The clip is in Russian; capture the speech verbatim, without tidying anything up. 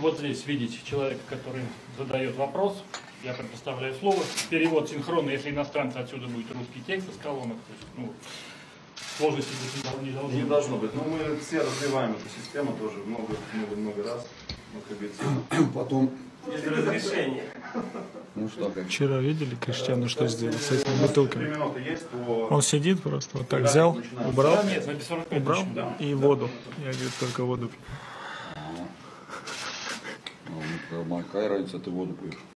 вот здесь видеть человека, который задает вопрос. Я предоставляю слово. Перевод синхронный, если иностранцы, отсюда будет русский текст из колонок. То есть, ну, сложности быть не должно. Не должно быть. Но мы все развиваем эту систему тоже много-много-много раз. Ну, как говорится. Потом. Без разрешения. Ну что, как? Вчера видели Криштиану, что сделал с этими бутылками? Есть, то... Он сидит просто, вот так взял, убрал, Да, нет, на без сорок пять убрал тысяч, да. и воду. Я, говорю, только воду пью. Ну, какая разница, ты воду пьешь?